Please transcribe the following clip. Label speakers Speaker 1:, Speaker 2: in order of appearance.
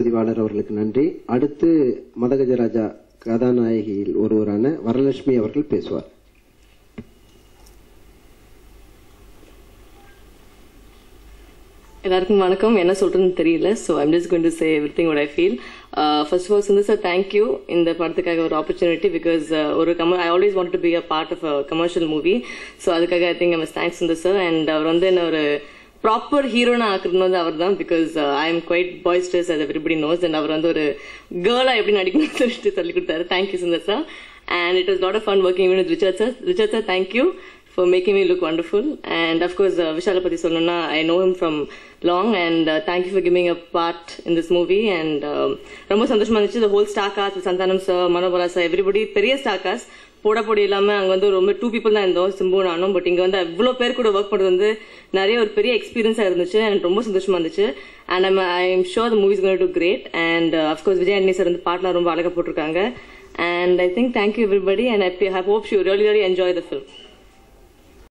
Speaker 1: பதிவாளர் அவர்களுக்கு நன்றி. அடுத்து மதகஜராஜா கதாநாயகியில் ஒருவரான வரலட்சுமி அவர்கள் பேசுவார்.
Speaker 2: எல்லாருக்கும் வணக்கம். என்ன சொல்றதுன்னு தெரியல. So I'm just going to say everything what I feel. First of all Sundar sir, thank you இந்த படத்துக்காக ஒரு opportunity. Because I always want to be a part of a commercial movie. So அதுக்காக I think I must thanks Sundar sir. And அவர் என்ன ஒரு proper ஹீரோனா ஆக்குறது அவர் தான். Because I am quite boisterous as everybody knows. And அவர் ஒரு கேர்ளா எப்படி நடிக்கணும்னு சொல்லிட்டு சொல்லி கொடுத்தாரு. Thank you Sundar sir. And it was a lot of fun working with Richard sir. Richard sir, thank you for making me look wonderful. And of course, Vishalapati Solana, I know him from long, and thank you for giving a part in this movie. And ரொம்ப சந்தோஷமா இருந்துச்சு. The whole star cast, Santhanam sir, Manobala sir, everybody, பெரிய star cast. போடி இல்லாம அங்க ரொம்ப 2 people தான் இருந்தோம், சிம்பு நானும். பட் இங்க அவ்வளவு பேர் கூட ஒர்க் பண்றது நிறைய ஒரு பெரிய எக்ஸ்பீரியன்ஸா இருந்துச்சு. அண்ட் ரொம்ப சந்தோஷமா இருந்துச்சு. And I am sure the movie is going to do great. And of course, Vijay அண்ணி சார் பாட்டுலாம் ரொம்ப அழகா போட்டிருக்காங்க. And I think thank you everybody, and I hope you really enjoy the film.